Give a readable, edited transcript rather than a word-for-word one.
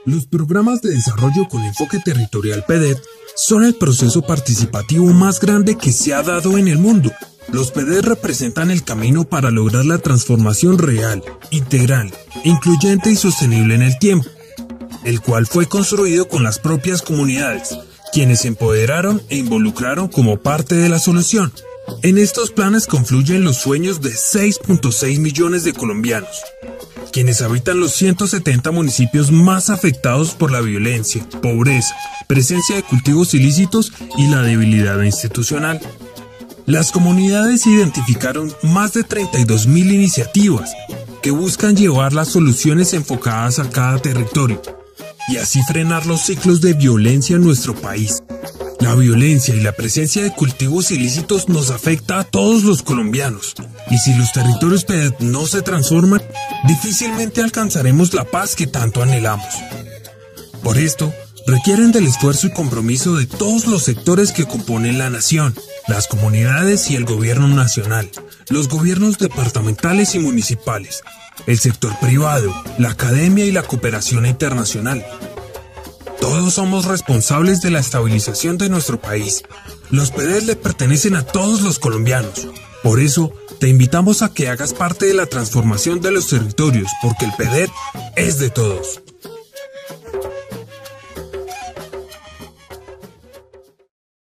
Los programas de desarrollo con enfoque territorial PEDET son el proceso participativo más grande que se ha dado en el mundo. Los PEDET representan el camino para lograr la transformación real, integral, incluyente y sostenible en el tiempo, el cual fue construido con las propias comunidades, quienes se empoderaron e involucraron como parte de la solución. En estos planes confluyen los sueños de 6.6 millones de colombianos, quienes habitan los 170 municipios más afectados por la violencia, pobreza, presencia de cultivos ilícitos y la debilidad institucional. Las comunidades identificaron más de 32.000 iniciativas que buscan llevar las soluciones enfocadas a cada territorio y así frenar los ciclos de violencia en nuestro país. La violencia y la presencia de cultivos ilícitos nos afecta a todos los colombianos, y si los territorios PEDET no se transforman, difícilmente alcanzaremos la paz que tanto anhelamos. Por esto, requieren del esfuerzo y compromiso de todos los sectores que componen la nación, las comunidades y el gobierno nacional, los gobiernos departamentales y municipales, el sector privado, la academia y la cooperación internacional. Todos somos responsables de la estabilización de nuestro país. Los PEDET le pertenecen a todos los colombianos. Por eso, te invitamos a que hagas parte de la transformación de los territorios, porque el PEDET es de todos.